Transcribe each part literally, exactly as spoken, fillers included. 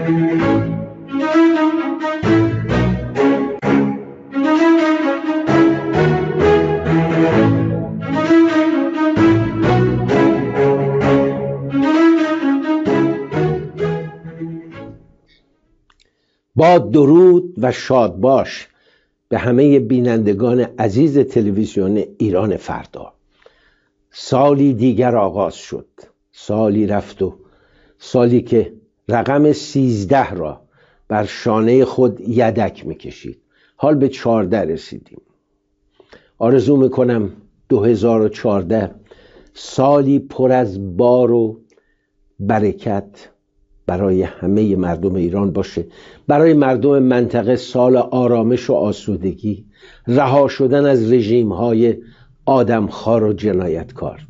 با درود و شاد باش به همه بینندگان عزیز تلویزیون ایران فردا. سالی دیگر آغاز شد، سالی رفت و سالی که رقم سیزده را بر شانه خود یدک میکشید. حال به چارده رسیدیم. آرزو میکنم دو هزار و چارده سالی پر از بار و برکت برای همه مردم ایران باشه، برای مردم منطقه سال آرامش و آسودگی، رها شدن از رژیم‌های آدمخوار و جنایتکار.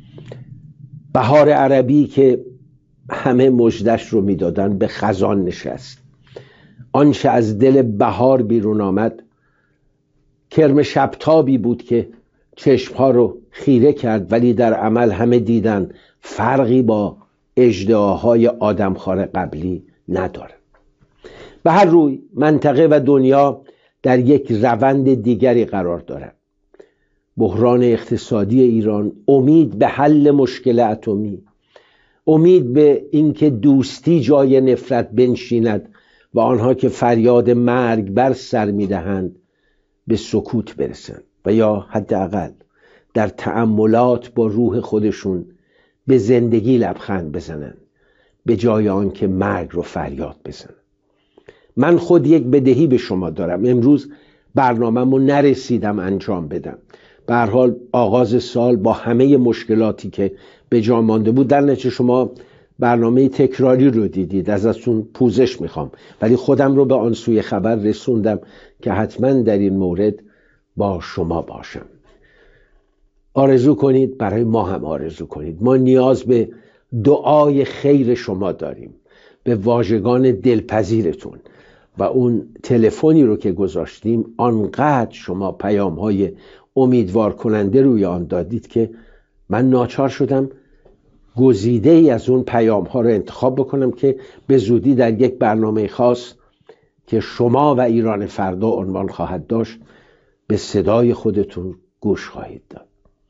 بهار عربی که همه مژدش رو میدادن به خزان نشست. آنچه از دل بهار بیرون آمد کرم شبتابی بود که چشمها رو خیره کرد، ولی در عمل همه دیدن فرقی با اژدهاهای آدمخوار قبلی نداره. به هر روی منطقه و دنیا در یک روند دیگری قرار دارد. بحران اقتصادی ایران، امید به حل مشکل اتمی، امید به اینکه دوستی جای نفرت بنشیند و آنها که فریاد مرگ بر سر میدهند به سکوت برسند و یا حداقل در تأملات با روح خودشون به زندگی لبخند بزنن به جای آن که مرگ رو فریاد بزنن. من خود یک بدهی به شما دارم. امروز برنامه‌مو نرسیدم انجام بدم. به هر حال آغاز سال با همه مشکلاتی که به جا مانده بود، در نتیجه شما برنامه تکراری رو دیدید، ازتون پوزش میخوام، ولی خودم رو به آن سوی خبر رسوندم که حتما در این مورد با شما باشم. آرزو کنید، برای ما هم آرزو کنید. ما نیاز به دعای خیر شما داریم، به واژگان دلپذیرتون و اون تلفنی رو که گذاشتیم. آنقدر شما پیام های امیدوار کننده روی آن دادید که من ناچار شدم گزیده ای از اون پیام ها رو انتخاب بکنم که به زودی در یک برنامه خاص که شما و ایران فردا عنوان خواهد داشت به صدای خودتون گوش خواهید داد.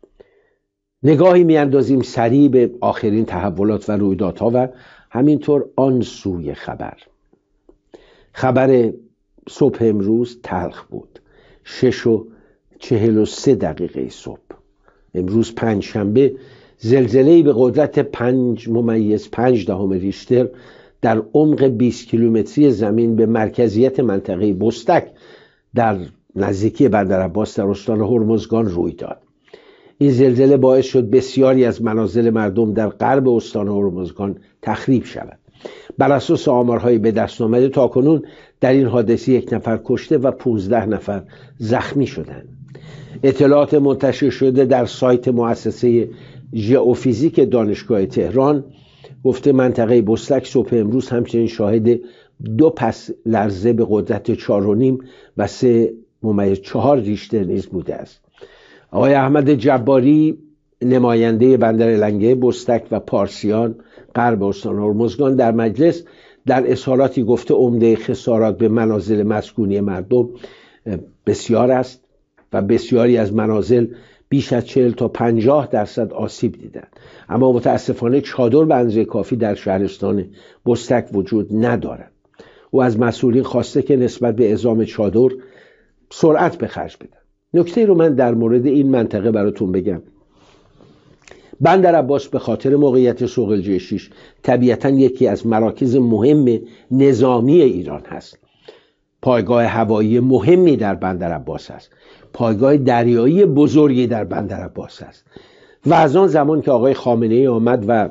نگاهی میاندازیم سریع به آخرین تحولات و رویدادها و همینطور آن سوی خبر. خبر صبح امروز تلخ بود. شش و چهل و سه دقیقه صبح امروز پنجشنبه، زلزله‌ای به قدرت پنج ممیز پنج دهم ریشتر در عمق بیست کیلومتری زمین به مرکزیت منطقه بستک در نزدیکی بندرعباس در استان هرمزگان روی داد. این زلزله باعث شد بسیاری از منازل مردم در غرب استان هرمزگان تخریب شود. بر اساس آمارهای به دست آمده تاکنون در این حادثه یک نفر کشته و پانزده نفر زخمی شدند. اطلاعات منتشر شده در سایت مؤسسه ژئوفیزیک دانشگاه تهران گفته منطقه بستک صبح امروز همچنین شاهد دو پس لرزه به قدرت چهار و نیم و سه ممیز چهار ریشتر نیز بوده است. آقای احمد جباری، نماینده بندر لنگه، بستک و پارسیان غرب استان هرمزگان، در مجلس در اظهاراتی گفته عمده خسارات به منازل مسکونی مردم بسیار است و بسیاری از منازل بیش از چهل تا پنجاه درصد آسیب دیدند، اما متاسفانه چادر به اندازه کافی در شهرستان بستک وجود ندارد. او از مسئولین خواسته که نسبت به اعزام چادر سرعت به خرج بدن. نکته رو من در مورد این منطقه براتون بگم. بندرعباس به خاطر موقعیت صقلجه شش طبیعتاً یکی از مراکز مهم نظامی ایران هست. پایگاه هوایی مهمی در بندرعباس است، پایگاه دریایی بزرگی در بندرعباس است و از آن زمان که آقای خامنه‌ای آمد و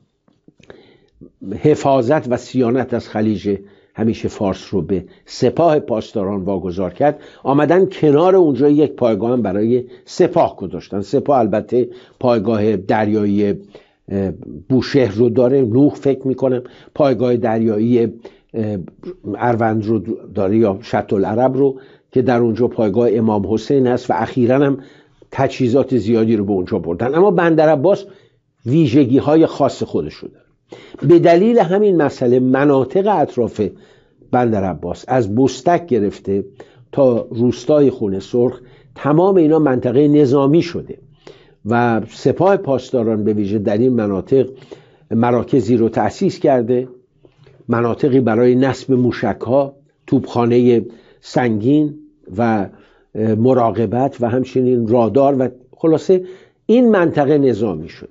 حفاظت و صیانت از خلیج همیشه فارس رو به سپاه پاسداران واگذار کرد، آمدن کنار اونجا یک پایگاه هم برای سپاه گذاشتن. سپاه البته پایگاه دریایی بوشهر رو داره، نوح فکر میکنم، پایگاه دریایی اروند رو داره یا شط العرب رو که در اونجا پایگاه امام حسین هست و اخیراً هم تجهیزات زیادی رو به اونجا بردن. اما بندرعباس ویژگی های خاص خودش رو داره. به دلیل همین مسئله مناطق اطراف بندر عباس از بستک گرفته تا روستای خونه سرخ تمام اینا منطقه نظامی شده و سپاه پاسداران به ویژه در این مناطق مراکزی رو تأسیس کرده، مناطقی برای نصب موشک‌ها، توپخانه سنگین و مراقبت و همچنین رادار و خلاصه این منطقه نظامی شده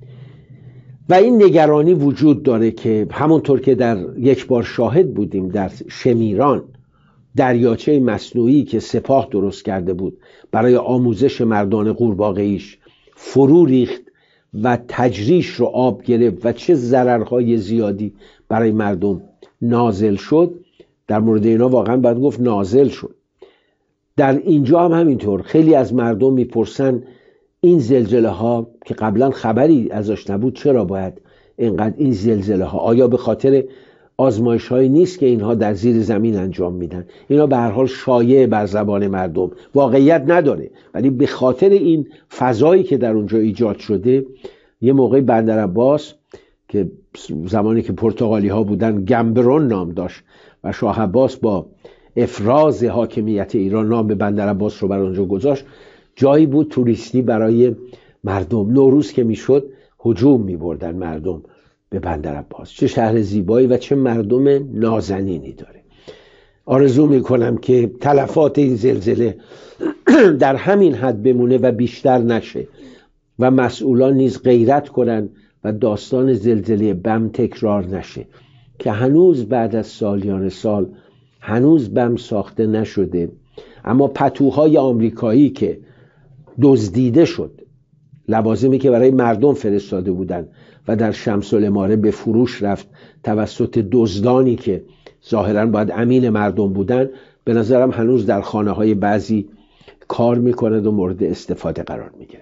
و این نگرانی وجود داره که همونطور که در یک بار شاهد بودیم در شمیران دریاچه مصنوعی که سپاه درست کرده بود برای آموزش مردان قورباغه‌ایش فرو ریخت و تجریش رو آب گرفت و چه ضررهای زیادی برای مردم نازل شد. در مورد اینا واقعا باید گفت نازل شد. در اینجا هم همینطور خیلی از مردم میپرسن این زلزله ها که قبلا خبری ازش نبود چرا باید اینقدر این زلزله ها، آیا به خاطر آزمایش هایی نیست که اینها در زیر زمین انجام میدن؟ اینا به هر حال شایع بر زبان مردم، واقعیت نداره، ولی به خاطر این فضایی که در اونجا ایجاد شده یه موقع بندر عباس که زمانی که پرتغالی ها بودن گمبرون نام داشت و شاه عباس با افراز حاکمیت ایران نام به بندر عباس رو بر اونجا گذاشت، جایی بود توریستی برای مردم. نوروز که میشد هجوم میبردن مردم به بندر عباس. چه شهر زیبایی و چه مردم نازنینی داره. آرزو میکنم که تلفات این زلزله در همین حد بمونه و بیشتر نشه و مسئولان نیز غیرت کنن و داستان زلزله بم تکرار نشه که هنوز بعد از سالیان سال هنوز بم ساخته نشده، اما پتوهای آمریکایی که دزدیده شد، لوازمی که برای مردم فرستاده بودن و در شمس الاماره به فروش رفت توسط دزدانی که ظاهراً باید امین مردم بودن، به نظرم هنوز در خانه های بعضی کار میکند و مورد استفاده قرار میگیرد.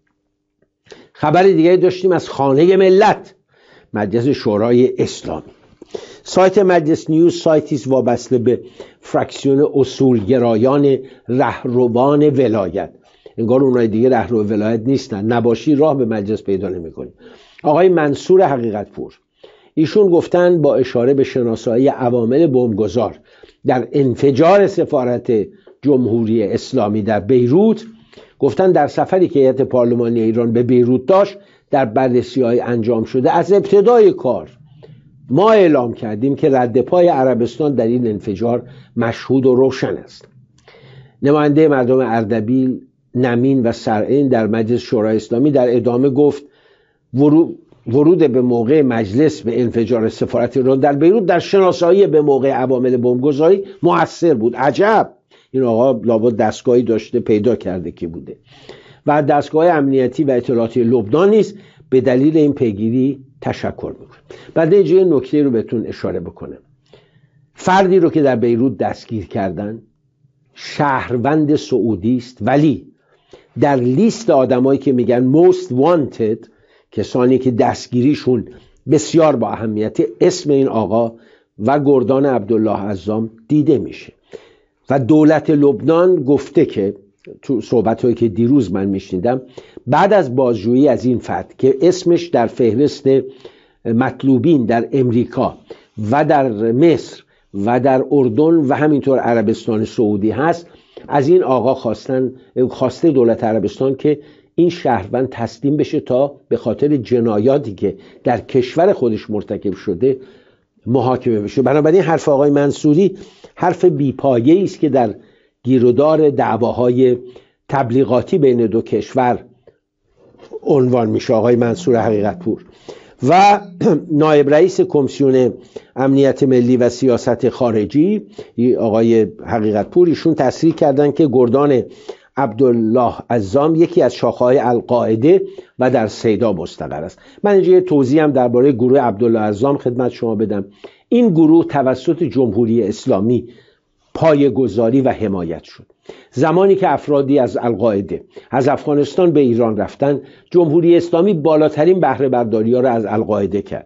خبر دیگری داشتیم از خانه ملت، مجلس شورای اسلامی. سایت مجلس نیوز سایتی است وابسته به فرکسیون اصولگرایان رهروان ولایت. انگار اونای دیگه رهرو ولایت نیستن، نباشی راه به مجلس پیدا نمی‌کنی. آقای منصور حقیقت پور، ایشون گفتن با اشاره به شناسایی عوامل بمبگذار در انفجار سفارت جمهوری اسلامی در بیروت، گفتن در سفری که هیئت پارلمانی ایران به بیروت داشت در بررسی‌های انجام شده از ابتدای کار ما اعلام کردیم که رد پای عربستان در این انفجار مشهود و روشن است. نماینده مردم اردبیل، نمین و سرعین در مجلس شورای اسلامی در ادامه گفت ورود به موقع مجلس به انفجار سفارت ایران در بیروت در شناسایی به موقع عوامل بمبگذاری مؤثر بود. عجب، این آقا لابد دستگاهی داشته پیدا کرده کی بوده. و دستگاه امنیتی و اطلاعاتی لبنان نیز به دلیل این پیگیری تشکر میکنم. بعد اینجا یه نکته رو بهتون اشاره بکنم. فردی رو که در بیروت دستگیر کردن شهروند سعودی است، ولی در لیست آدمایی که میگن most wanted، کسانی که دستگیریشون بسیار با اهمیت، اسم این آقا و گردان عبدالله عزام دیده میشه و دولت لبنان گفته که تو صحبت‌هایی که دیروز من میشنیدم بعد از بازجویی از این فرد که اسمش در فهرست مطلوبین در امریکا و در مصر و در اردن و همینطور عربستان سعودی هست، از این آقا خواستن خواسته دولت عربستان که این شهروند تسلیم بشه تا به خاطر جنایاتی که در کشور خودش مرتکب شده محاکمه بشه. بنابراین حرف آقای منصوری حرف بی‌پایه‌ای است که در گیرودار دعواهای تبلیغاتی بین دو کشور عنوان میشه. آقای منصور حقیقت پور و نایب رئیس کمیسیون امنیت ملی و سیاست خارجی آقای حقیقت پور، ایشون تصریح کردن که گردان عبدالله عزام یکی از شاخه‌های القاعده و در سیدا مستقر است. من اینجا یه توضیح هم درباره گروه عبدالله عزام خدمت شما بدم. این گروه توسط جمهوری اسلامی پایه‌گذاری و حمایت شد. زمانی که افرادی از القاعده از افغانستان به ایران رفتن، جمهوری اسلامی بالاترین بهره برداری ها را از القاعده کرد.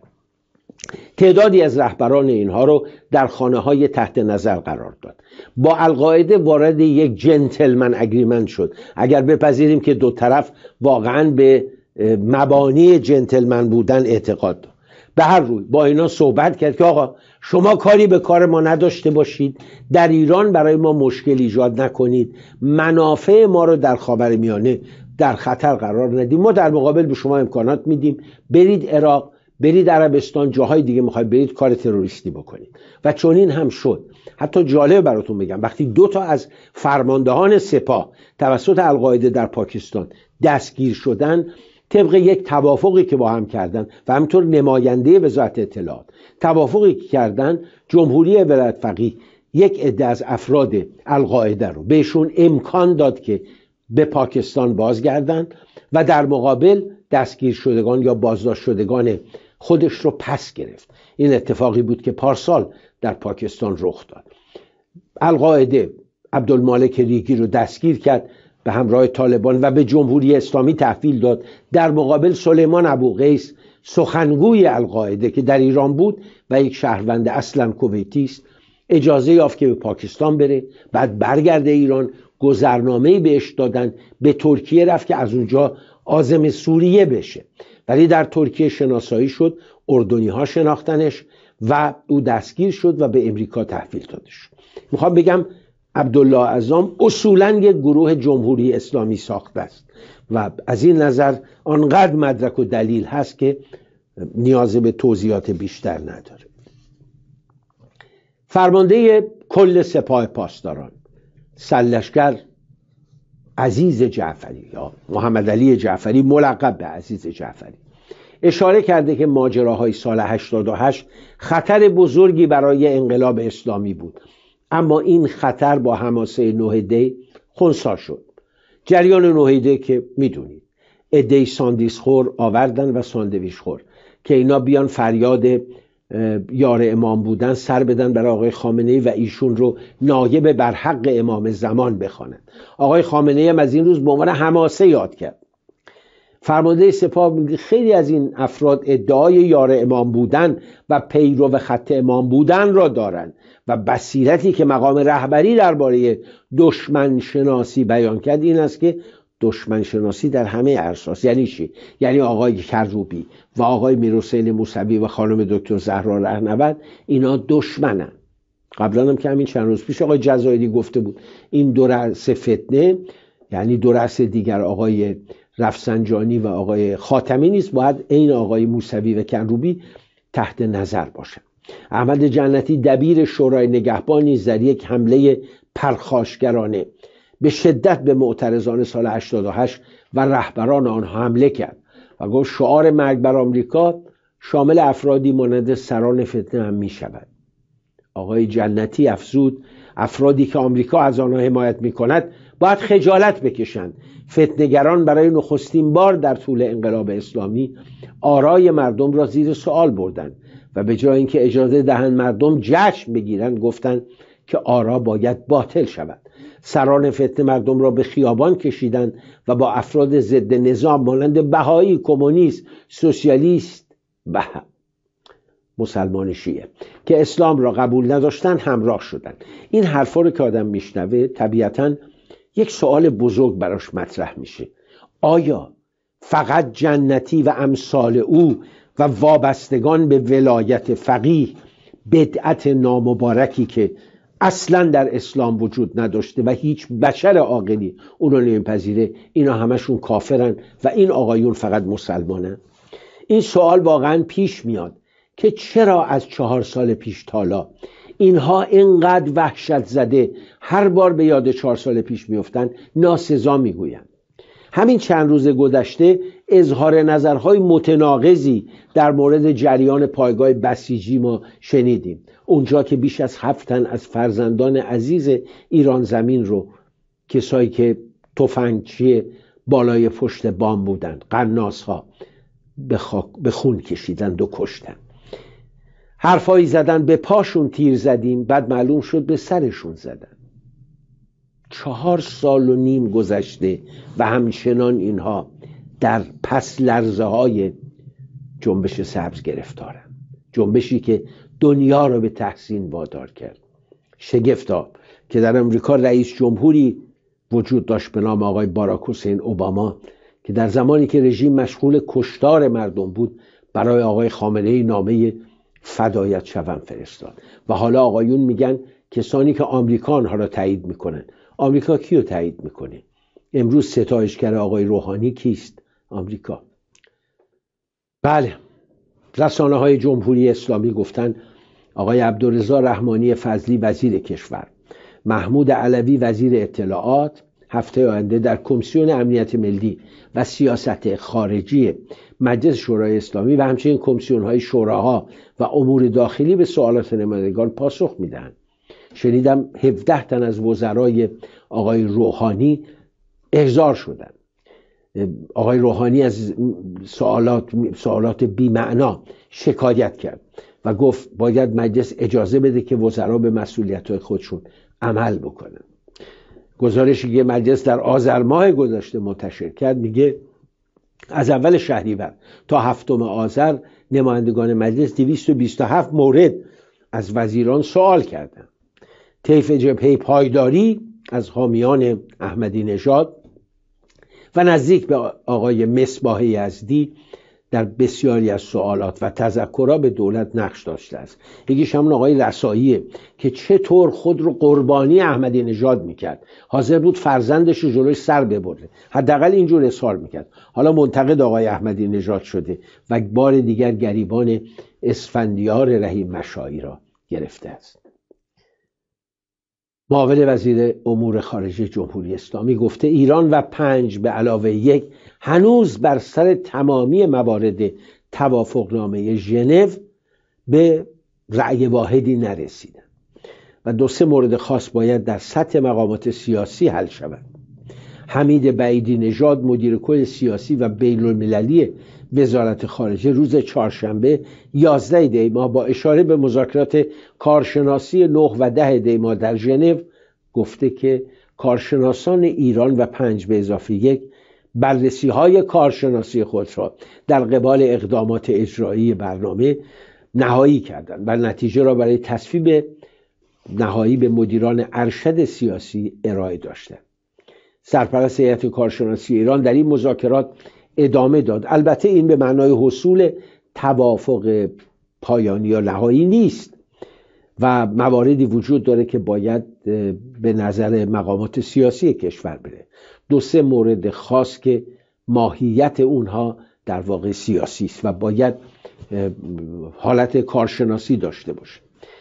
تعدادی از رهبران اینها رو در خانه‌های تحت نظر قرار داد. با القاعده وارد یک جنتلمن اگریمنت شد، اگر بپذیریم که دو طرف واقعاً به مبانی جنتلمن بودن اعتقاد داشت. به هر روی با اینا صحبت کرد که آقا شما کاری به کار ما نداشته باشید، در ایران برای ما مشکل ایجاد نکنید، منافع ما رو در خاورمیانه در خطر قرار ندید، ما در مقابل به شما امکانات میدیم، برید عراق، برید عربستان، جاهای دیگه میخواید برید کار تروریستی بکنید. و چون این هم شد. حتی جالب براتون بگم وقتی دو تا از فرماندهان سپاه توسط القاعده در پاکستان دستگیر شدن، طبق یک توافقی که با هم کردن و همینطور نماینده وزارت اطلاعات توافقی که کردن، جمهوری ولایت فقیه یک عده از افراد القاعده رو بهشون امکان داد که به پاکستان بازگردن و در مقابل دستگیر شدگان یا بازداشت شدگان خودش رو پس گرفت. این اتفاقی بود که پارسال در پاکستان رخ داد. القاعده عبدالمالک ریگی رو دستگیر کرد به همراه طالبان و به جمهوری اسلامی تحویل داد. در مقابل سلیمان ابوقیس سخنگوی القاعده که در ایران بود و یک شهروند اصلا کویتی است، اجازه یافت که به پاکستان بره، بعد برگرده ایران. گذرنامه‌ای بهش دادن، به ترکیه رفت که از اونجا عازم سوریه بشه، ولی در ترکیه شناسایی شد، اردنی ها شناختنش و او دستگیر شد و به امریکا تحویل داده شد. میخوام بگم عبدالله اعظم اصولاً یک گروه جمهوری اسلامی ساخته است و از این نظر آنقدر مدرک و دلیل هست که نیاز به توضیحات بیشتر نداره. فرمانده کل سپاه پاسداران سرلشکر عزیز جعفری یا محمد علی جعفری ملقب به عزیز جعفری اشاره کرده که ماجراهای سال هشتاد و هشت خطر بزرگی برای انقلاب اسلامی بود، اما این خطر با حماسه نه دی خنثی شد. جریان نه دی که میدونید عده‌ای ساندیس خور آوردن و ساندویچ خور که اینا بیان فریاد یار امام بودن سر بدن برای آقای خامنه‌ای و ایشون رو نایب بر حق امام زمان بخوانند. آقای خامنه‌ای هم از این روز به عنوان حماسه یاد کرد. فرمانده سپاه میگه خیلی از این افراد ادعای یار امام بودن و پیرو خط امام بودن را دارند و بصیرتی که مقام رهبری درباره دشمن شناسی بیان کرد این است که دشمن شناسی در همه ارساس یعنی چی؟ یعنی آقای کروبی و آقای میرحسین موسوی و خانم دکتر زهرا رهنورد اینا دشمنن. قبلا هم که همین چند روز پیش آقای جزایری گفته بود این دو رأس فتنه، یعنی دو رأس دیگر آقای رفسنجانی و آقای خاتمی نیست، باید این آقای موسوی و کروبی تحت نظر باشن. احمد جنتی دبیر شورای نگهبان نیز در یک حمله پرخاشگرانه به شدت به معترضان سال هشتاد و هشت و رهبران آنها حمله کرد و گفت شعار مرگ بر آمریکا شامل افرادی مانند سران فتنه هم می شود. آقای جنتی افزود افرادی که آمریکا از آنها حمایت می کند باید خجالت بکشند. فتنه‌گران برای نخستین بار در طول انقلاب اسلامی آرای مردم را زیر سوال بردند و به جای اینکه اجازه دهند مردم جشن بگیرند گفتند که آرا باید باطل شود. سران فتنه مردم را به خیابان کشیدند و با افراد ضد نظام مانند بهایی، کمونیست، سوسیالیست و مسلمان شیعه که اسلام را قبول نداشتند همراه شدند. این حرفا رو که آدم میشنوه طبیعتاً یک سوال بزرگ براش مطرح میشه. آیا فقط جنتی و امثال او و وابستگان به ولایت فقیه بدعت نامبارکی که اصلا در اسلام وجود نداشته و هیچ بشر عاقلی اون رو نمیپذیره اینا همشون کافرن و این آقایون فقط مسلمانن؟ این سوال واقعا پیش میاد که چرا از چهار سال پیش تالا اینها اینقدر وحشت زده هر بار به یاد چهار سال پیش میفتن ناسزا میگویند. همین چند روز گذشته اظهار نظرهای متناقضی در مورد جریان پایگاه بسیجی ما شنیدیم، اونجا که بیش از هفت تن از فرزندان عزیز ایران زمین رو کسایی که تفنگچی بالای پشت بام بودند، قناص ها، به, خاک به خون کشیدند و کشتند. حرفایی زدن به پاشون تیر زدیم، بعد معلوم شد به سرشون زدن. چهار سال و نیم گذشته و همچنان اینها در پس لرزه های جنبش سبز گرفتارن، جنبشی که دنیا را به تحسین وادار کرد. شگفتا که در امریکا رئیس جمهوری وجود داشت به نام آقای باراک حسین اوباما که در زمانی که رژیم مشغول کشتار مردم بود برای آقای خامنه‌ای نامه فدایت شوم فرستاد و حالا آقایون میگن کسانی که آمریکا آنها را تایید میکنن. آمریکا کیو تایید میکنه؟ امروز ستایشگر آقای روحانی کیست؟ آمریکا. بله، رسانه های جمهوری اسلامی گفتن آقای عبدالرضا رحمانی فضلی وزیر کشور، محمود علوی وزیر اطلاعات هفته آینده در کمیسیون امنیت ملی و سیاست خارجی مجلس شورای اسلامی و همچنین کمیسیون های شوراها و امور داخلی به سوالات نمایندگان پاسخ میدن. شنیدم هفده تن از وزرای آقای روحانی احضار شدن. آقای روحانی از سوالات سوالات بی معنا شکایت کرد و گفت باید مجلس اجازه بده که وزرا به مسئولیت‌های خودشون عمل بکنن. گزارشی که مجلس در آذر ماه گذشته منتشر کرد میگه از اول شهریور تا هفتم آذر نمایندگان مجلس دویست و بیست و هفت مورد از وزیران سوال کردند. طیف جبهه پایداری از حامیان احمدی نژاد و نزدیک به آقای مصباح یزدی در بسیاری از سوالات و تذکرها به دولت نقش داشته است. یکیش همون آقای رساییه که چطور خود رو قربانی احمدی نژاد میکرد، حاضر بود فرزندش رو جلوی سر ببره، حداقل اینجور اظهار میکرد. حالا منتقد آقای احمدی نژاد شده و بار دیگر گریبان اسفندیار رحیم مشایی را گرفته است. معاون وزیر امور خارجه جمهوری اسلامی گفته ایران و پنج به علاوه یک هنوز بر سر تمامی موارد توافقنامه ژنو به رأی واحدی نرسیدند و دو سه مورد خاص باید در سطح مقامات سیاسی حل شود. حمید بعیدی نژاد مدیر کل سیاسی و بین المللی وزارت خارجه روز چهارشنبه یازده دی ماه با اشاره به مذاکرات کارشناسی نه و ده دی ماه در ژنو گفته که کارشناسان ایران و پنج به اضافه یک بررسی های کارشناسی خود را در قبال اقدامات اجرایی برنامه نهایی کردند و نتیجه را برای تصویب نهایی به مدیران ارشد سیاسی ارائه داشتند. سرپرست هیئت کارشناسی ایران در این مذاکرات ادامه داد. البته این به معنای حصول توافق پایانی یا نهایی نیست و مواردی وجود داره که باید به نظر مقامات سیاسی کشور بره. دو سه مورد خاص که ماهیت اونها در واقع سیاسی است و باید حالت کارشناسی داشته باشه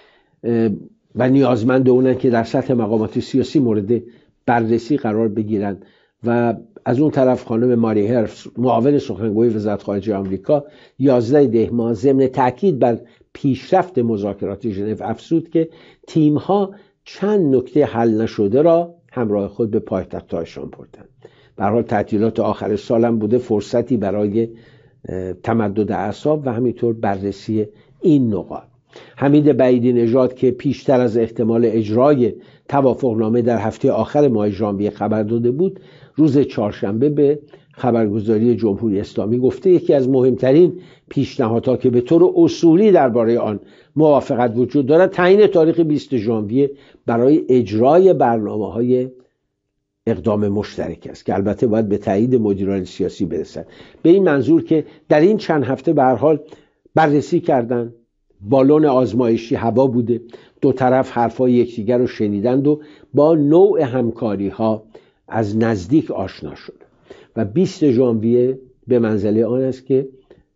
و نیازمند اونن که در سطح مقامات سیاسی مورد بررسی قرار بگیرن. و از اون طرف خانم ماری هرفس معاون سخنگوی وزارت خارجه آمریکا یازده دی ماه ضمن تاکید بر پیشرفت مذاکرات ژنو افزود که تیم‌ها چند نکته حل نشده را همراه خود به پایتخت‌هایشان بردند. به هر حال تعطیلات آخر سال هم بوده فرصتی برای تمدد اعصاب و همینطور بررسی این نقاط. حمید بعیدی نژاد که پیشتر از احتمال اجرای توافقنامه در هفته آخر ماه ژانویه خبر داده بود، روز چهارشنبه به خبرگزاری جمهوری اسلامی گفته یکی از مهمترین پیشنهادها که به طور اصولی درباره آن موافقت وجود دارد تعیین تاریخ بیست ژانویه برای اجرای برنامه‌های اقدام مشترک است که البته باید به تایید مدیران سیاسی برسد. به این منظور که در این چند هفته به هر حال بررسی کردند، بالون آزمایشی هوا بوده، دو طرف حرفای یکدیگر رو شنیدند و با نوع همکاری ها از نزدیک آشنا شد و بیست ژانویه به منزله آن است که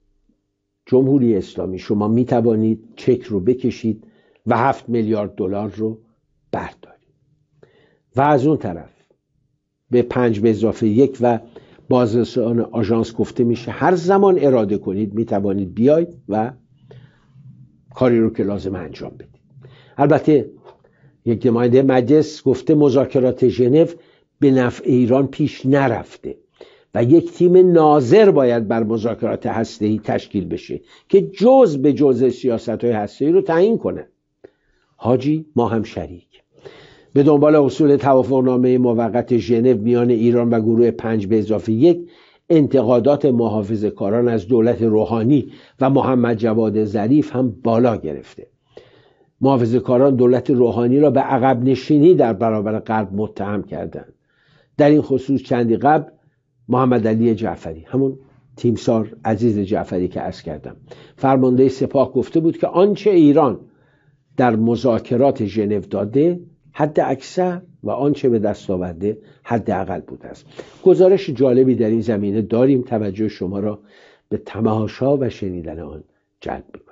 جمهوری اسلامی شما می توانید چک رو بکشید و هفت میلیارد دلار رو بردارید و از اون طرف به پنج به اضافه یک و بازرسان آژانس گفته میشه هر زمان اراده کنید می توانید بیاید و کاری رو که لازم انجام بدید. البته یک نماینده مجلس گفته مذاکرات ژنو به نفع ایران پیش نرفته و یک تیم ناظر باید بر مذاکرات هسته‌ای تشکیل بشه که جز به جز سیاست‌های هسته‌ای رو تعیین کنه. حاجی ما هم شریک. به دنبال حصول توافقنامه موقت ژنو میان ایران و گروه پنج به اضافه یک انتقادات محافظه‌کاران از دولت روحانی و محمد جواد ظریف هم بالا گرفته. محافظه‌کاران دولت روحانی را به عقب نشینی در برابر غرب متهم کردند. در این خصوص چندی قبل محمد علی جعفری همون تیمسار عزیز جعفری که عرض کردم، فرمانده سپاه گفته بود که آنچه ایران در مذاکرات ژنو داده حد اکثر و آنچه به دست آورده حد اقل بوده است. گزارش جالبی در این زمینه داریم، توجه شما را به تماشا و شنیدن آن جلب می‌کنم.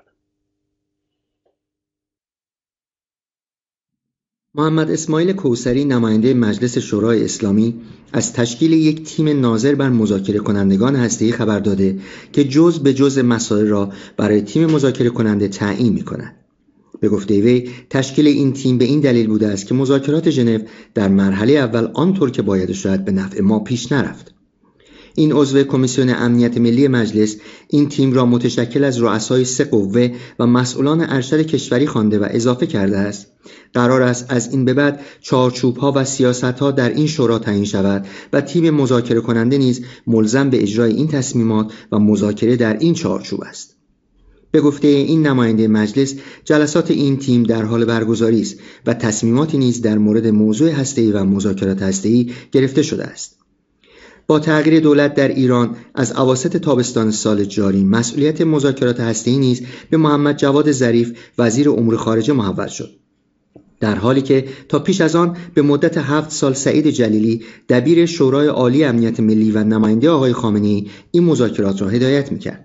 محمد اسماعیل کوثری، نماینده مجلس شورای اسلامی، از تشکیل یک تیم ناظر بر مذاکره کنندگان هسته‌ای خبر داده که جز به جز مسائل را برای تیم مذاکره کننده تعیین می‌کند. به گفته وی تشکیل این تیم به این دلیل بوده است که مذاکرات ژنو در مرحله اول آنطور که باید شاید به نفع ما پیش نرفت. این عضو کمیسیون امنیت ملی مجلس این تیم را متشکل از رؤسای سه قوه و مسئولان ارشد کشوری خوانده و اضافه کرده است. قرار است از این به بعد چارچوب‌ها و سیاست‌ها در این شورا تعیین شود و تیم مذاکره کننده نیز ملزم به اجرای این تصمیمات و مذاکره در این چارچوب است. به گفته این نماینده مجلس، جلسات این تیم در حال برگزاری است و تصمیماتی نیز در مورد موضوع هسته‌ای و مذاکرات هسته‌ای گرفته شده است. با تغییر دولت در ایران از اواسط تابستان سال جاری، مسئولیت مذاکرات هسته‌ای نیز به محمد جواد ظریف وزیر امور خارجه محول شد، در حالی که تا پیش از آن به مدت هفت سال سعید جلیلی دبیر شورای عالی امنیت ملی و نماینده آقای خامنه‌ای این مذاکرات را هدایت می‌کرد.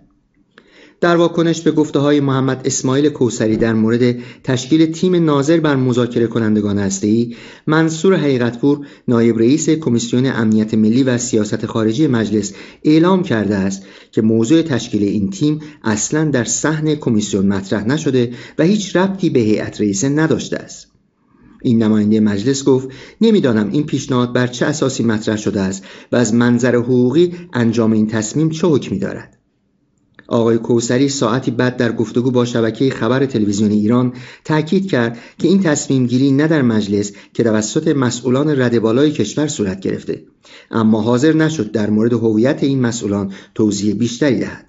در واکنش به گفته‌های محمد اسماعیل کوثری در مورد تشکیل تیم ناظر بر مذاکره کنندگان هسته‌ای، منصور حقیقت‌پور، نایب رئیس کمیسیون امنیت ملی و سیاست خارجی مجلس، اعلام کرده است که موضوع تشکیل این تیم اصلاً در صحن کمیسیون مطرح نشده و هیچ ربطی به هیئت رئیسه نداشته است. این نماینده مجلس گفت: نمیدانم این پیشنهاد بر چه اساسی مطرح شده است و از منظر حقوقی انجام این تصمیم چه حکمی دارد. آقای کوثری ساعتی بعد در گفتگو با شبکه خبر تلویزیون ایران تاکید کرد که این تصمیم گیری نه در مجلس که توسط مسئولان رده بالای کشور صورت گرفته، اما حاضر نشد در مورد هویت این مسئولان توضیح بیشتری دهد.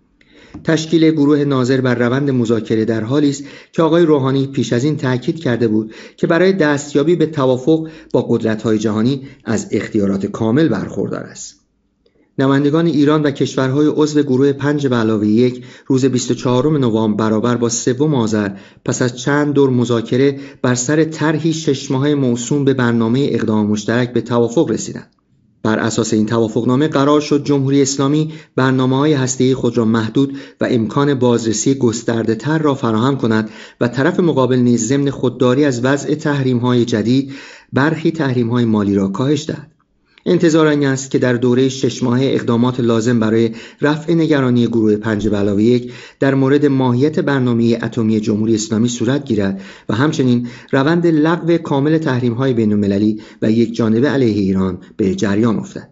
تشکیل گروه ناظر بر روند مذاکره در حالی است که آقای روحانی پیش از این تاکید کرده بود که برای دستیابی به توافق با قدرت‌های جهانی از اختیارات کامل برخوردار است. نمایندگان ایران و کشورهای عضو گروه پنج به علاوه یک روز بیست و چهارم نوامبر برابر با سوم آذر پس از چند دور مذاکره بر سر طرحی شش ماهه موسوم به برنامه اقدام مشترک به توافق رسیدند. بر اساس این توافقنامه قرار شد جمهوری اسلامی برنامه‌های هسته‌ای خود را محدود و امکان بازرسی گسترده‌تر را فراهم کند و طرف مقابل نیز ضمن خودداری از وضع تحریم‌های جدید برخی تحریم‌های مالی را کاهش دهد. انتظار این است که در دوره شش ماهه اقدامات لازم برای رفع نگرانی گروه پنج به علاوه یک در مورد ماهیت برنامه اتمی جمهوری اسلامی صورت گیرد و همچنین روند لغو کامل تحریم‌های بین‌المللی و یک جانبه علیه ایران به جریان افتد.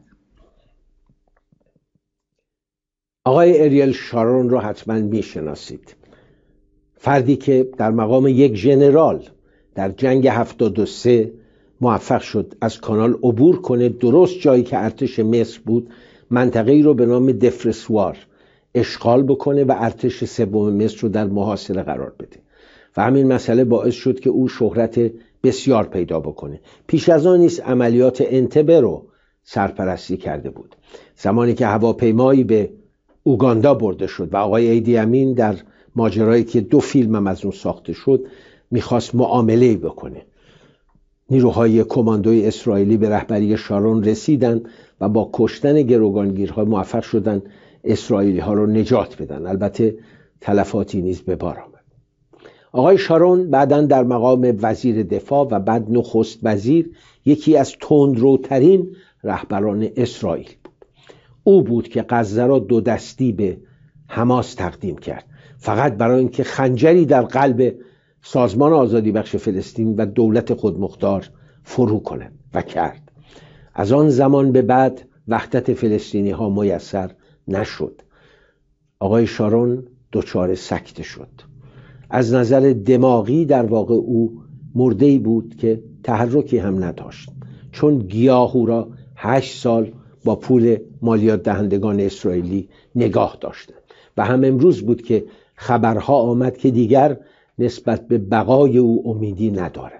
آقای اریل شارون رو حتما میشناسید، فردی که در مقام یک ژنرال در جنگ هفتاد و سه موفق شد از کانال عبور کنه، درست جایی که ارتش مصر بود منطقه‌ای رو به نام دفرسوار اشغال بکنه و ارتش سوم مصر رو در محاصره قرار بده و همین مسئله باعث شد که او شهرت بسیار پیدا بکنه. پیش از آن نیز عملیات انتبه رو سرپرستی کرده بود، زمانی که هواپیمایی به اوگاندا برده شد و آقای ایدی امین در ماجرایی که دو فیلم هم از اون ساخته شد میخواست معامله‌ای بکنه. نیروهای کماندوی اسرائیلی به رهبری شارون رسیدن و با کشتن گروگانگیرها موفق شدن اسرائیلی ها رو نجات بدن. البته تلفاتی نیز به بار آمد. آقای شارون بعداً در مقام وزیر دفاع و بعد نخست وزیر یکی از تندروترین رهبران اسرائیل بود. او بود که غزه را دو دستی به حماس تقدیم کرد، فقط برای اینکه خنجری در قلب سازمان آزادی بخش فلسطین و دولت خودمختار فرو کند و کرد. از آن زمان به بعد وحدت فلسطینی ها میسر نشد. آقای شارون دچار سکته شد. از نظر دماغی در واقع او مرده‌ای بود که تحرکی هم نداشت، چون گیاهو را هشت سال با پول مالیات دهندگان اسرائیلی نگاه داشتند و هم امروز بود که خبرها آمد که دیگر نسبت به بقای او امیدی ندارد.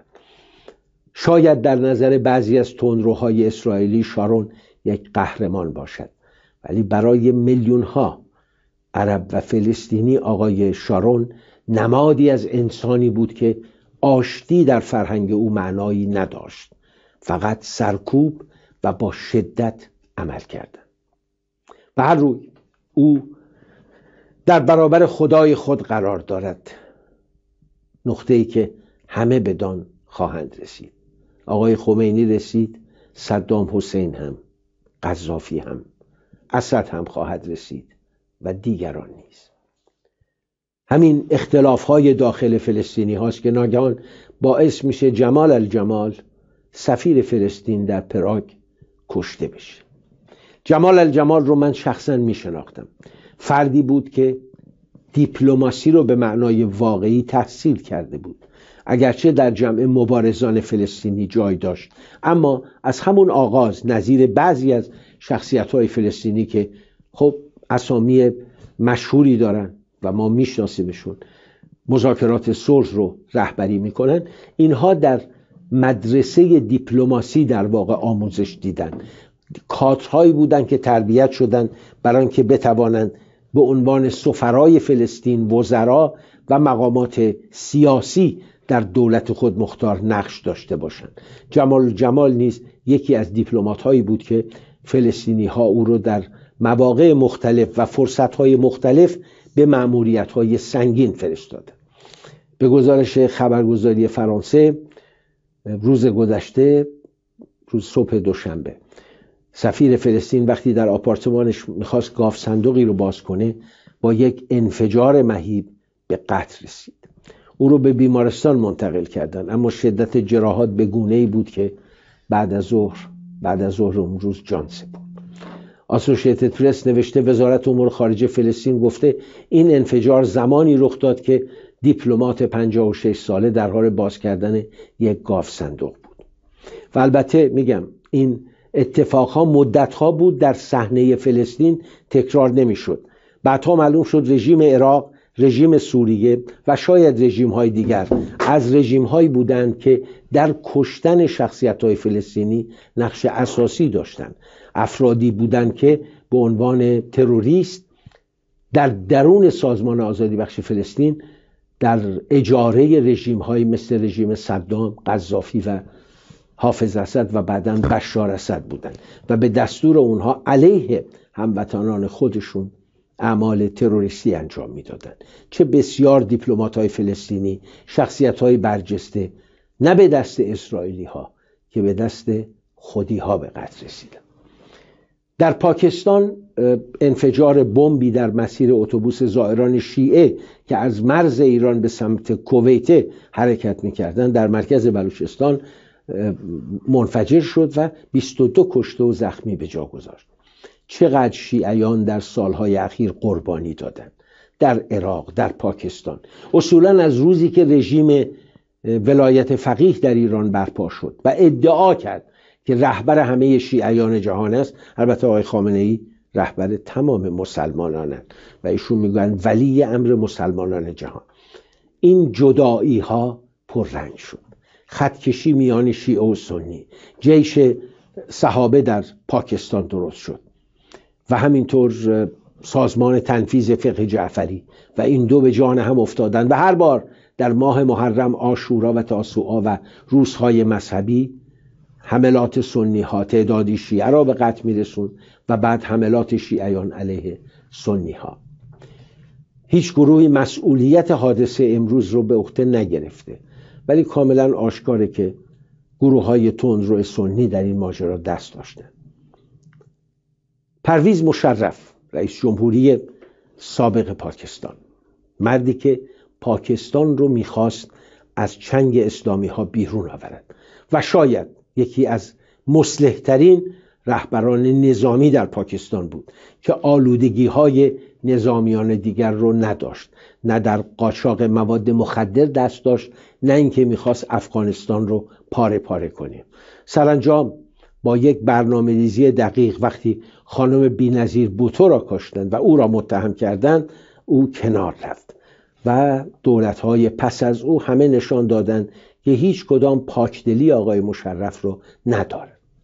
شاید در نظر بعضی از تندروهای اسرائیلی شارون یک قهرمان باشد، ولی برای میلیون ها عرب و فلسطینی آقای شارون نمادی از انسانی بود که آشتی در فرهنگ او معنایی نداشت، فقط سرکوب و با شدت عمل کردن. به هر روی او در برابر خدای خود قرار دارد، نقطه‌ای که همه بدان خواهند رسید. آقای خمینی رسید، صدام حسین هم، قذافی هم، اسد هم خواهد رسید و دیگران نیز. همین اختلاف‌های داخل فلسطینی هاست که ناگهان باعث میشه جمال الجمال سفیر فلسطین در پراگ کشته بشه. جمال الجمال رو من شخصا میشناختم. فردی بود که دیپلماسی رو به معنای واقعی تحصیل کرده بود، اگرچه در جمع مبارزان فلسطینی جای داشت، اما از همون آغاز نظیر بعضی از شخصیت‌های فلسطینی که خب اسامی مشهوری دارن و ما میشناسیمشون، مذاکرات صلح رو رهبری میکنن، اینها در مدرسه دیپلماسی در واقع آموزش دیدن. کادرهایی بودن که تربیت شدن برای اینکه بتوانند به عنوان سفرای فلسطین، وزرا و مقامات سیاسی در دولت خود مختار نقش داشته باشند. جمال جمال نیز یکی از دیپلمات هایی بود که فلسطینی ها او رو در مواقع مختلف و فرصت های مختلف به مأموریت های سنگین فرستاده. به گزارش خبرگزاری فرانسه روز گذشته، روز صبح دوشنبه، سفیر فلسطین وقتی در آپارتمانش میخواست گاف صندوقی رو باز کنه، با یک انفجار مهیب به قتل رسید. او رو به بیمارستان منتقل کردن، اما شدت جراحات به گونه‌ای بود که بعد از ظهر بعد از ظهر اون روز جان سپرد. اسوسییتد پرس نوشته وزارت امور خارجه فلسطین گفته این انفجار زمانی رخ داد که دیپلمات پنجاه و شش ساله در حال باز کردن یک گاف صندوق بود. و البته میگم این اتفاقها مدتها بود در صحنه فلسطین تکرار نمیشد. بعدها معلوم شد رژیم عراق، رژیم سوریه و شاید رژیم های دیگر از رژیم هایی بودند که در کشتن شخصیت های فلسطینی نقش اساسی داشتند. افرادی بودند که به عنوان تروریست در درون سازمان آزادی بخش فلسطین در اجاره رژیم های مثل رژیم صدام، قذافی و حافظ اسد و بعداً بشار اسد بودند و به دستور اونها علیه هموطنان خودشون اعمال تروریستی انجام میدادند. چه بسیار دیپلمات‌های فلسطینی، شخصیت‌های برجسته، نه به دست اسرائیلی ها که به دست خودی ها به قتل رسیدند. در پاکستان انفجار بمبی در مسیر اتوبوس زائران شیعه که از مرز ایران به سمت کویت حرکت می‌کردند در مرکز بلوچستان منفجر شد و بیست و دو کشته و زخمی به جا گذاشت. چقدر شیعیان در سالهای اخیر قربانی دادند در عراق، در پاکستان. اصولا از روزی که رژیم ولایت فقیه در ایران برپا شد و ادعا کرد که رهبر همه شیعیان جهان است، البته آقای خامنه‌ای رهبر تمام مسلمانانند و ایشون میگن ولی امر مسلمانان جهان، این جدایی ها پررنگ شد. خطکشی میان شیعه و سنی، جیش صحابه در پاکستان درست شد و همینطور سازمان تنفیذ فقه جعفری و این دو به جان هم افتادند و هر بار در ماه محرم عاشورا و تاسوعا و روزهای مذهبی حملات سنی ها تعدادی شیعه را به قتل میرسون و بعد حملات شیعیان علیه سنی ها. هیچ گروهی مسئولیت حادثه امروز رو به عهده نگرفته، ولی کاملا آشکاره که گروه های تندرو سنی در این ماجرا دست داشتن. پرویز مشرف، رئیس جمهوری سابق پاکستان، مردی که پاکستان رو میخواست از چنگ اسلامی ها بیرون آورد و شاید یکی از مصلح ترین رهبران نظامی در پاکستان بود که آلودگی های نظامیان دیگر رو نداشت، نه در قاچاق مواد مخدر دست داشت، نه اینکه میخواست افغانستان رو پاره پاره کنه. سرانجام با یک برنامه‌ریزی دقیق وقتی خانم بی‌نظیر بوتو را کشتند و او را متهم کردند، او کنار رفت و دولت‌های پس از او همه نشان دادند که هیچ کدام پاکدلی آقای مشرف رو ندارد.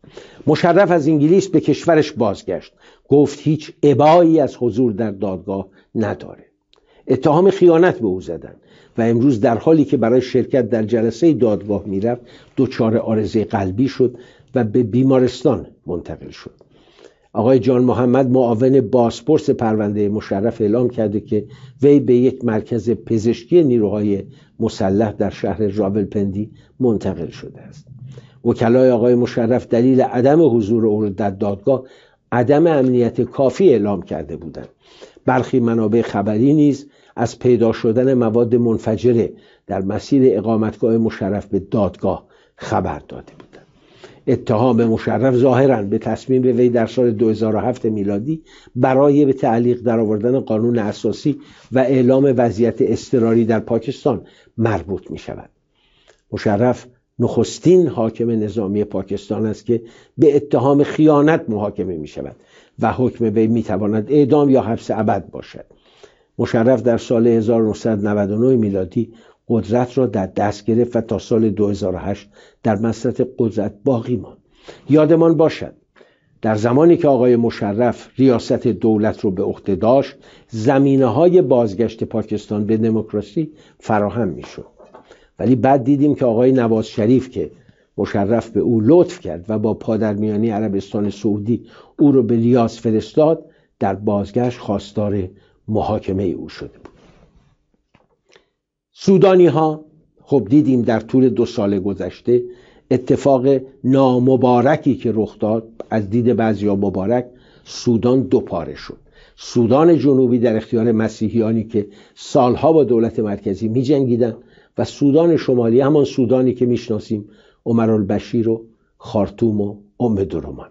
مشرف از انگلیس به کشورش بازگشت، گفت هیچ ابایی از حضور در دادگاه نداره. اتهام خیانت به او زدند و امروز در حالی که برای شرکت در جلسه دادگاه میرفت دچار عارضه قلبی شد و به بیمارستان منتقل شد. آقای جان محمد معاون بازپرس پرونده مشرف اعلام کرده که وی به یک مرکز پزشکی نیروهای مسلح در شهر راولپندی منتقل شده است. وکلای آقای مشرف دلیل عدم حضور او در دادگاه عدم امنیت کافی اعلام کرده بودند. برخی منابع خبری نیز از پیدا شدن مواد منفجره در مسیر اقامتگاه مشرف به دادگاه خبر داده بودند. اتهام مشرف ظاهراً به تصمیم وی در سال دو هزار و هفت میلادی برای به تعلیق درآوردن قانون اساسی و اعلام وضعیت اضطراری در پاکستان مربوط می شود. مشرف نخستین حاکم نظامی پاکستان است که به اتهام خیانت محاکمه می شود و حکم وی می تواند اعدام یا حبس ابد باشد. مشرف در سال هزار و نهصد و نود و نه میلادی قدرت را در دست گرفت و تا سال دو هزار و هشت در مسطح قدرت باقی ماند. یادمان باشد در زمانی که آقای مشرف ریاست دولت رو به عهده داشت، زمینه‌های بازگشت پاکستان به دموکراسی فراهم می‌شد. ولی بعد دیدیم که آقای نواز شریف که مشرف به او لطف کرد و با پادرمیانی عربستان سعودی او رو به ریاض فرستاد، در بازگشت خواستار محاکمه او شده بود. سودانی ها خب دیدیم در طول دو سال گذشته اتفاق نامبارکی که رخ داد، از دید بعضیا مبارک، سودان دو پاره شد. سودان جنوبی در اختیار مسیحیانی که سالها با دولت مرکزی می جنگیدن و سودان شمالی همان سودانی که میشناسیم، عمرالبشیر و خارتوم و ام درمان.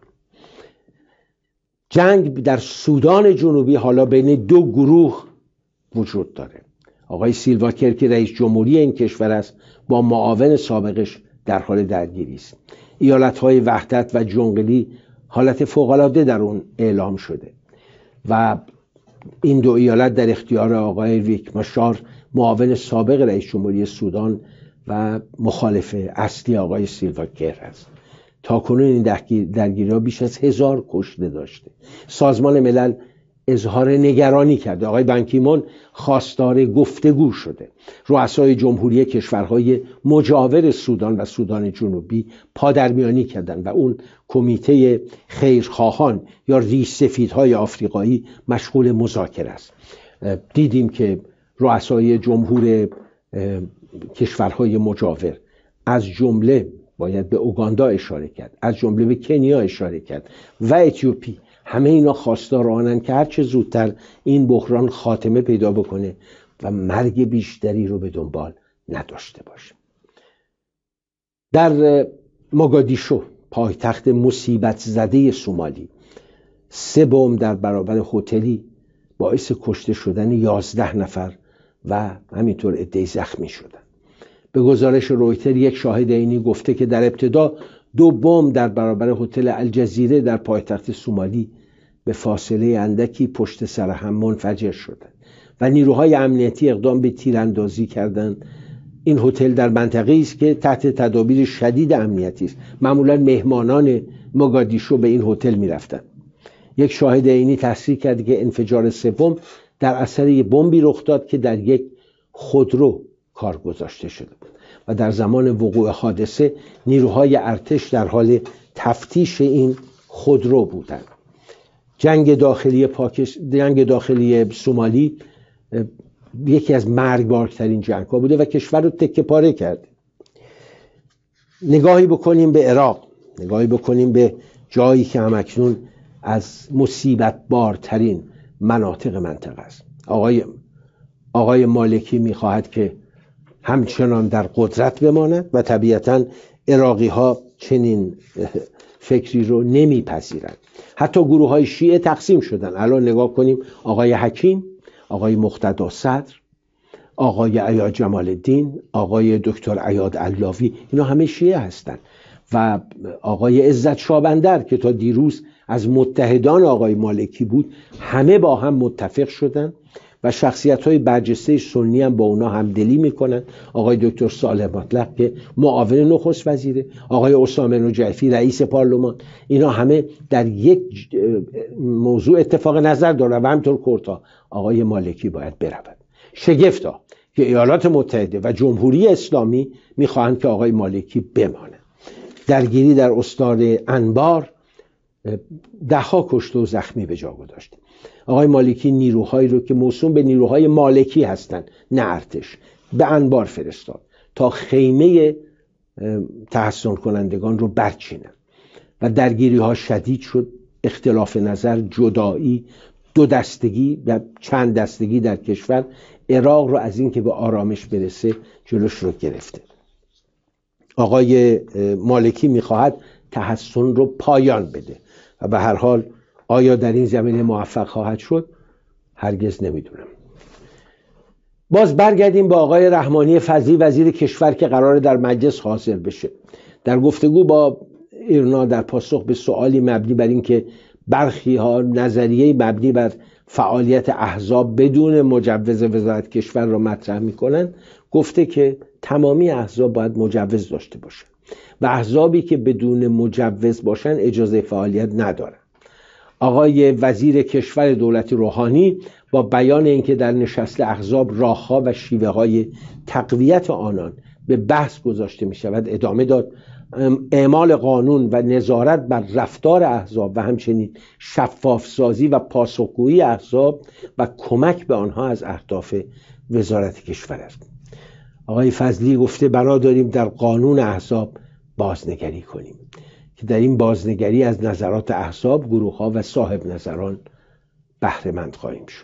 جنگ در سودان جنوبی حالا بین دو گروه وجود داره. آقای سیلواکر که رئیس جمهوری این کشور است با معاون سابقش در حال درگیری است. ایالت‌های وحدت و جنگلی حالت فوق‌العاده در اون اعلام شده و این دو ایالت در اختیار آقای ریک مشار، معاون سابق رئیس جمهوری سودان و مخالف اصلی آقای سیلواکر است. تا کنون این درگیری‌ها بیش از هزار کشته داشته. سازمان ملل اظهار نگرانی کرده. آقای بنکیمون خواستار گفتگو شده. رؤسای جمهوری کشورهای مجاور سودان و سودان جنوبی پادرمیانی کردند و اون کمیته خیرخواهان یا ریش‌سفیدهای آفریقایی مشغول مذاکره است. دیدیم که رؤسای جمهور کشورهای مجاور، از جمله باید به اوگاندا اشاره کرد، از جمله به کنیا اشاره کرد و اتیوپی، همه اینا خواستار آنند که هرچه زودتر این بحران خاتمه پیدا بکنه و مرگ بیشتری رو به دنبال نداشته باشه. در موگادیشو، پایتخت مصیبت زده سومالی، سه بمب در برابر هتلی باعث کشته شدن یازده نفر و همینطور عده‌ای زخمی شدن. به گزارش رویتر یک شاهد عینی گفته که در ابتدا دو بمب در برابر هتل الجزیره در پایتخت سومالی به فاصله اندکی پشت سر هم منفجر شدند و نیروهای امنیتی اقدام به تیراندازی کردند. این هتل در منطقه‌ای است که تحت تدابیر شدید امنیتی است. معمولا مهمانان موگادیشو به این هتل می‌رفتند. یک شاهد عینی تصریح کرد که انفجار سوم در اثر یک بمبی رخ داد که در یک خودرو کار گذاشته شده بود و در زمان وقوع حادثه نیروهای ارتش در حال تفتیش این خودرو بودند. جنگ داخلی پاکستان، جنگ داخلی سومالی یکی از مرگبارترین جنگ‌ها بوده و کشور رو تکه پاره کرده. نگاهی بکنیم به عراق، نگاهی بکنیم به جایی که همکنون از مصیبت بارترین مناطق منطقه است. آقای آقای مالکی می‌خواهد که همچنان در قدرت بماند و طبیعتاً عراقی ها چنین فکری رو نمیپذیرند. حتی گروه های شیعه تقسیم شدن. الان نگاه کنیم آقای حکیم، آقای مقتدا صدر، آقای عیاد جمال الدین، آقای دکتر عیاد علاوی، اینا همه شیعه هستند و آقای عزت شابندر که تا دیروز از متحدان آقای مالکی بود، همه با هم متفق شدن و شخصیت‌های برجسته سنی هم با اونا همدلی میکنن. آقای دکتر صالح مطلق که معاون نخست وزیره، آقای اسامه نجیفی رئیس پارلمان، اینا همه در یک موضوع اتفاق نظر دارن و همینطور کورتا آقای مالکی باید برود. شگفتا که ایالات متحده و جمهوری اسلامی میخواهند که آقای مالکی بمانه. درگیری در استان انبار دهها کشته و زخمی به جا گذاشته. آقای مالکی نیروهایی رو که موسوم به نیروهای مالکی هستند، نه ارتش، به انبار فرستاد تا خیمه تحصن کنندگان رو برچینن و درگیری ها شدید شد. اختلاف نظر، جدایی، دو دستگی و چند دستگی در کشور عراق رو از این که به آرامش برسه جلوش رو گرفته. آقای مالکی میخواهد تحصن رو پایان بده و به هر حال آیا در این زمینه موفق خواهد شد؟ هرگز نمیدونم. باز برگردیم با آقای رحمانی فضلی وزیر کشور که قراره در مجلس حاضر بشه. در گفتگو با ایرنا در پاسخ به سوالی مبنی بر این که برخی ها نظریه مبنی بر فعالیت احزاب بدون مجوز وزارت کشور را مطرح میکنن، گفته که تمامی احزاب باید مجوز داشته باشن و احزابی که بدون مجوز باشن اجازه فعالیت ندارن. آقای وزیر کشور دولت روحانی با بیان اینکه در نشست احزاب راهها و شیوه های تقویت آنان به بحث گذاشته می شود ادامه داد اعمال قانون و نظارت بر رفتار احزاب و همچنین شفاف سازی و پاسخگویی احزاب و کمک به آنها از اهداف وزارت کشور است. آقای فضلی گفته بنا داریم در قانون احزاب بازنگری کنیم که در این بازنگری از نظرات احزاب، گروه ها و صاحب نظران بهره مند خواهیم شد.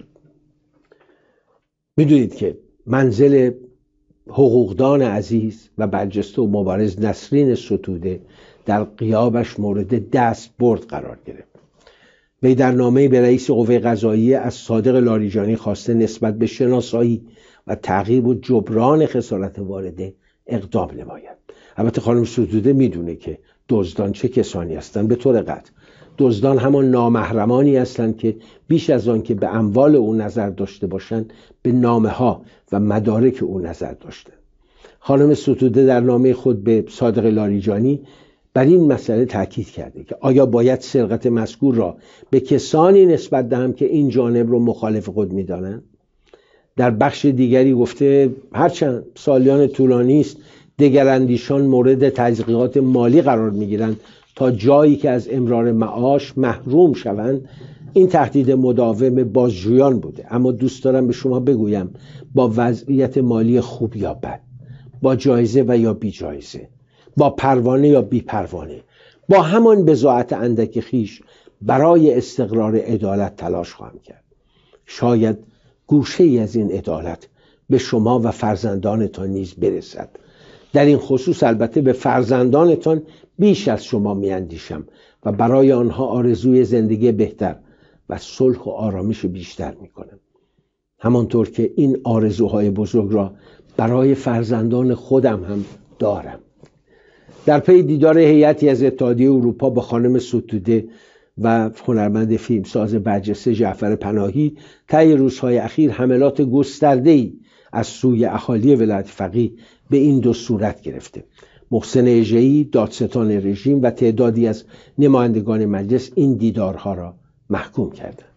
میدونید که منزل حقوقدان عزیز و برجسته و مبارز نسرین ستوده در غیابش مورد دست برد قرار گرفت. وی در نامه‌ای به رئیس قوه قضاییه از صادق لاریجانی خواسته نسبت به شناسایی و تعقیب و جبران خسارت وارده اقدام نماید. البته خانم ستوده میدونه که دزدان چه کسانی هستند. به طور قطع دزدان همان نامحرمانی هستند که بیش از آن که به اموال او نظر داشته باشند به نامه ها و مدارک او نظر داشتند. خانم ستوده در نامه خود به صادق لاریجانی بر این مسئله تاکید کرده که آیا باید سرقت مذکور را به کسانی نسبت دهم که این جانب رو مخالف خود می‌دانند؟ در بخش دیگری گفته هرچند سالیان طولانی است دگراندیشان مورد تضییقات مالی قرار می‌گیرند تا جایی که از امرار معاش محروم شوند، این تهدید مداوم بازجویان بوده. اما دوست دارم به شما بگویم با وضعیت مالی خوب یا بد، با جایزه و یا بی جایزه، با پروانه یا بی پروانه، با همان بضاعت اندک خیش برای استقرار عدالت تلاش خواهم کرد. شاید گوشه ای از این عدالت به شما و فرزندانتان نیز برسد. در این خصوص البته به فرزندانتان بیش از شما میاندیشم و برای آنها آرزوی زندگی بهتر و صلح و آرامش بیشتر میکنم، همانطور که این آرزوهای بزرگ را برای فرزندان خودم هم دارم. در پی دیدار هیئتی از اتحادیه اروپا با خانم ستوده و هنرمند فیلمساز برجسته جعفر پناهی طی روزهای اخیر حملات گسترده‌ای از سوی اهالی ولایت فقیه به این دو صورت گرفته. محسن اژه‌ای، دادستان رژیم و تعدادی از نمایندگان مجلس این دیدارها را محکوم کردند.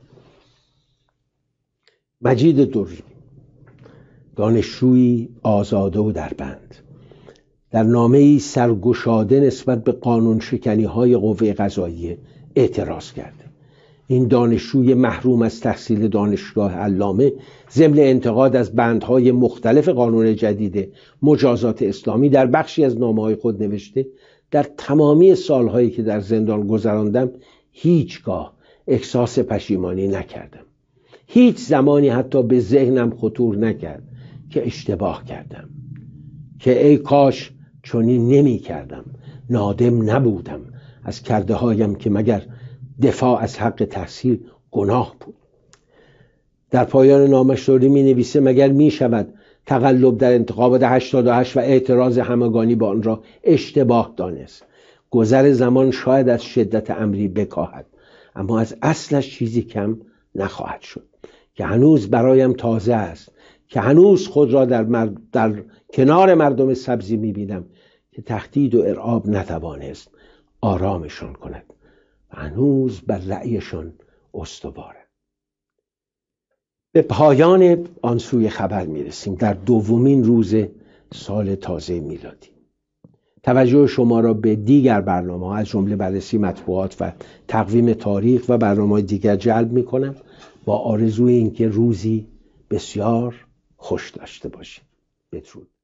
مجید دوری، دانشجویی آزاده و دربند، در نامه‌ای سرگشاده نسبت به قانون شکنی‌های قوه قضاییه اعتراض کرده. این دانشجوی محروم از تحصیل دانشگاه علامه ضمن انتقاد از بندهای مختلف قانون جدید مجازات اسلامی در بخشی از نامه‌های خود نوشته در تمامی سالهایی که در زندان گذراندم هیچگاه احساس پشیمانی نکردم. هیچ زمانی حتی به ذهنم خطور نکرد که اشتباه کردم، که ای کاش چنین نمی کردم، نادم نبودم از کرده هایم که مگر دفاع از حق تحصیل گناه بود. در پایان نامش دوری می نویسه مگر می شود تقلب در انتخابات هشتاد و هشت و اعتراض همگانی با آن را اشتباه دانست. گذر زمان شاید از شدت امری بکاهد، اما از اصلش چیزی کم نخواهد شد که هنوز برایم تازه است، که هنوز خود را در, مر... در کنار مردم سبزی میبینم که تهدید و ارعاب نتوانست آرامشان کند و هنوز بر رأیشان استواره. به پایان آن سوی خبر میرسیم در دومین روز سال تازه میلادی. توجه شما را به دیگر برنامه از جمله بررسی مطبوعات و تقویم تاریخ و برنامه‌های دیگر جلب میکنم با آرزوی اینکه روزی بسیار خوش داشته باشید. بدرود.